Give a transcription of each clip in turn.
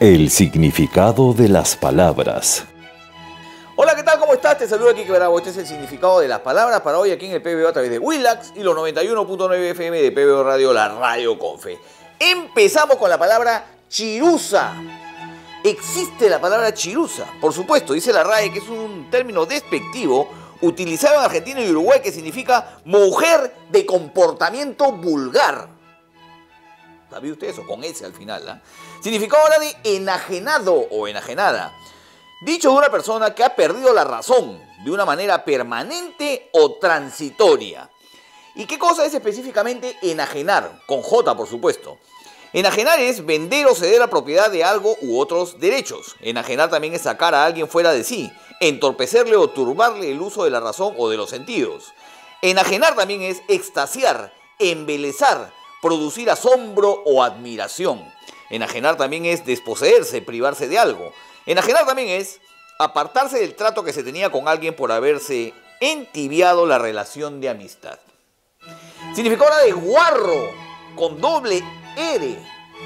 El significado de las palabras. Hola, ¿qué tal? ¿Cómo estás? Te saluda Kike Bravo. Este es el significado de las palabras para hoy aquí en el PBO a través de Willax y los 91.9 FM de PBO Radio, la radio con fe. Empezamos con la palabra chirusa. Existe la palabra chirusa, por supuesto, dice la RAE que es un término despectivo utilizado en Argentina y Uruguay que significa mujer de comportamiento vulgar. ¿Sabía usted eso? Con S al final, ¿eh? Significado ahora de enajenado o enajenada. Dicho de una persona que ha perdido la razón de una manera permanente o transitoria. ¿Y qué cosa es específicamente enajenar? Con J, por supuesto. Enajenar es vender o ceder la propiedad de algo u otros derechos. Enajenar también es sacar a alguien fuera de sí, entorpecerle o turbarle el uso de la razón o de los sentidos. Enajenar también es extasiar, embelezar, producir asombro o admiración. Enajenar también es desposeerse, privarse de algo. Enajenar también es apartarse del trato que se tenía con alguien por haberse entibiado la relación de amistad. Significado ahora de guarro, con doble R.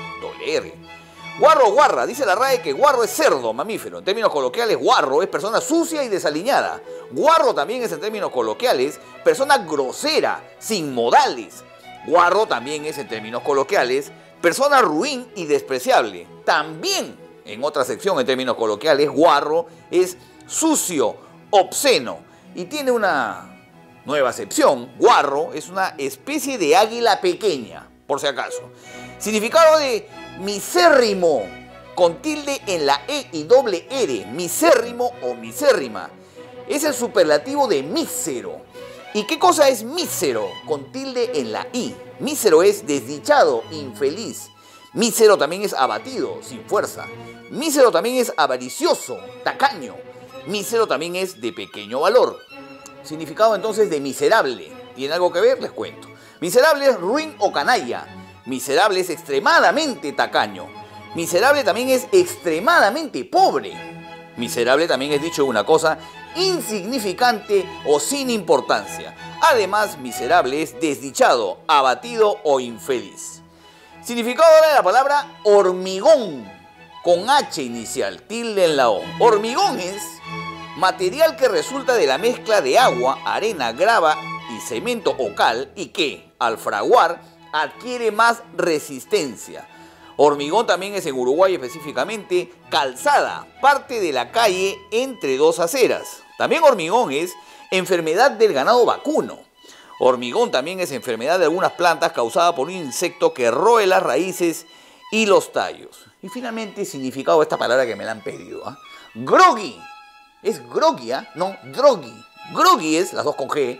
Guarro o guarra, dice la RAE que guarro es cerdo, mamífero. En términos coloquiales, guarro es persona sucia y desaliñada. Guarro también es, en términos coloquiales, persona grosera, sin modales. Guarro también es, en términos coloquiales, persona ruin y despreciable. También, en otra sección, en términos coloquiales, guarro es sucio, obsceno. Y tiene una nueva acepción. Guarro es una especie de águila pequeña, por si acaso. Significado de misérrimo, con tilde en la E y doble R. Misérrimo o misérrima. Es el superlativo de mísero. ¿Y qué cosa es mísero? Con tilde en la I. Mísero es desdichado, infeliz. Mísero también es abatido, sin fuerza. Mísero también es avaricioso, tacaño. Mísero también es de pequeño valor. Significado entonces de miserable. ¿Tiene algo que ver? Les cuento. Miserable es ruin o canalla. Miserable es extremadamente tacaño. Miserable también es extremadamente pobre. Miserable también es, dicho una cosa, insignificante o sin importancia. Además, miserable es desdichado, abatido o infeliz. Significado ahora de la palabra hormigón, con H inicial, tilde en la O. Hormigón es material que resulta de la mezcla de agua, arena, grava y cemento o cal y que, al fraguar, adquiere más resistencia. Hormigón también es, en Uruguay específicamente, calzada, parte de la calle entre dos aceras. También hormigón es enfermedad del ganado vacuno. Hormigón también es enfermedad de algunas plantas causada por un insecto que roe las raíces y los tallos. Y finalmente, significado de esta palabra que me la han pedido. Groggy. Es groggy, no, droggy. Groggy es, las dos con G,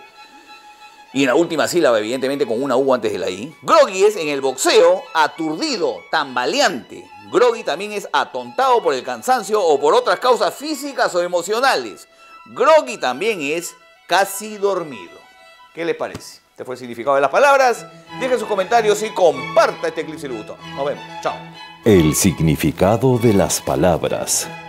y en la última sílaba, evidentemente, con una U antes de la I. Groggy es, en el boxeo, aturdido, tambaleante. Groggy también es atontado por el cansancio o por otras causas físicas o emocionales. Groggy también es casi dormido. ¿Qué les parece? Este fue el significado de las palabras. Dejen sus comentarios y comparta este clip si les gustó. Nos vemos. Chao. El significado de las palabras.